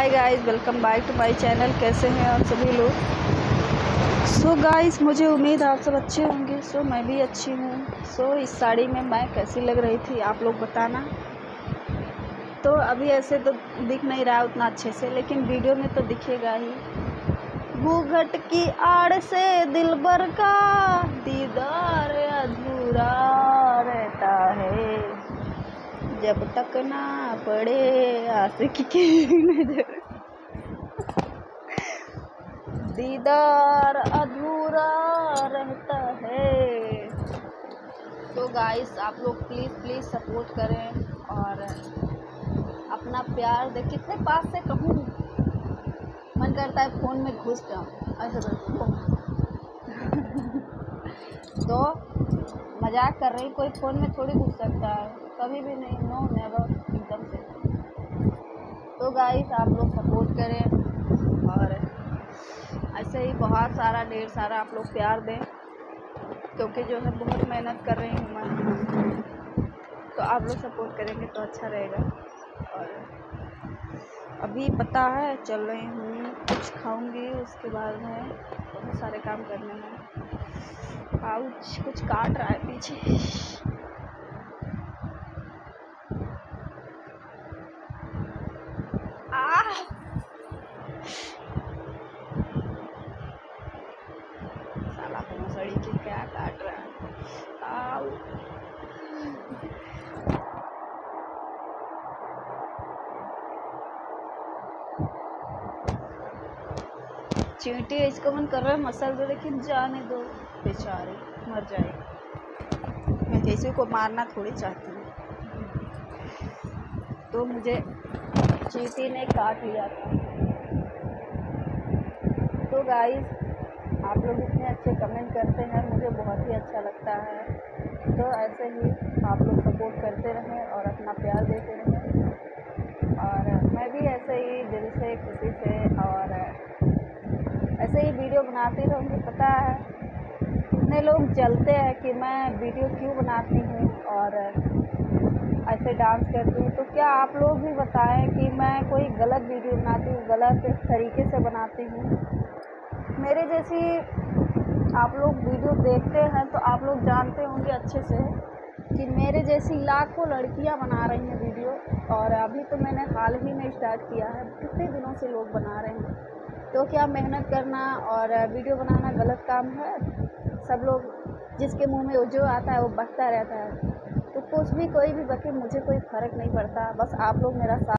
Hi guys, welcome back to my channel. कैसे हैं आप सभी लोग? सो गाइस, मुझे उम्मीद आप सब अच्छे होंगे। सो मैं भी अच्छी हूँ। सो इस साड़ी में मैं कैसी लग रही थी आप लोग बताना। तो अभी ऐसे तो दिख नहीं रहा उतना अच्छे से, लेकिन वीडियो में तो दिखेगा ही। घूंघट की आड़ से दिलबर का दीदार अधूरा रहता है, जब तक ना पड़े आशिक की नजर, दीदार अधूरा रहता है। तो गाइस, आप लोग प्लीज़ सपोर्ट करें और अपना प्यार दे। कितने पास से कहूँ, मन करता है फ़ोन में घुस जाऊँ ऐसे तो मजाक कर रही, कोई फ़ोन में थोड़ी घुस सकता है, कभी भी नहीं, नो नेवर, एकदम से। तो गाइस, आप लोग सपोर्ट करें और ऐसे ही बहुत सारा ढेर सारा आप लोग प्यार दें, क्योंकि जो है बहुत मेहनत कर रही हूँ मैं। तो आप लोग सपोर्ट करेंगे तो अच्छा रहेगा। और अभी पता है चल रही हूँ, कुछ खाऊंगी, उसके बाद में बहुत सारे काम करने हैं। पाउच कुछ काट रहा है पीछे। साला भोसड़ी की क्या काट रहा है। आओ। चींटी है, इसको मन कर रहा है मसल दो, लेकिन जाने दो, बेचारी मर जाएगी। मैं किसी को मारना थोड़ी चाहती हूँ। तो मुझे चींटी ने काट लिया था। तो गाइस, आप लोग इतने अच्छे कमेंट करते हैं, मुझे बहुत ही अच्छा लगता है। तो ऐसे ही आप लोग सपोर्ट करते रहें और अपना प्यार देते रहें। और मैं भी ऐसे ही दिल से, खुशी से और ऐसे ही वीडियो बनाती रहूँगी। पता है कितने लोग जलते हैं कि मैं वीडियो क्यों बनाती हूँ और ऐसे डांस करती हूँ। तो क्या आप लोग भी बताएं कि मैं कोई गलत वीडियो बनाती हूँ, गलत तरीके से बनाती हूँ? मेरे जैसी आप लोग वीडियो देखते हैं तो आप लोग जानते होंगे अच्छे से कि मेरे जैसी लाखों लड़कियां बना रही हैं वीडियो। और अभी तो मैंने हाल ही में स्टार्ट किया है, कितने दिनों से लोग बना रहे हैं। तो क्या मेहनत करना और वीडियो बनाना गलत काम है? सब लोग जिसके मुंह में जो आता है वो बकता रहता है। तो कुछ भी, कोई भी बके, मुझे कोई फ़र्क नहीं पड़ता। बस आप लोग मेरा साथ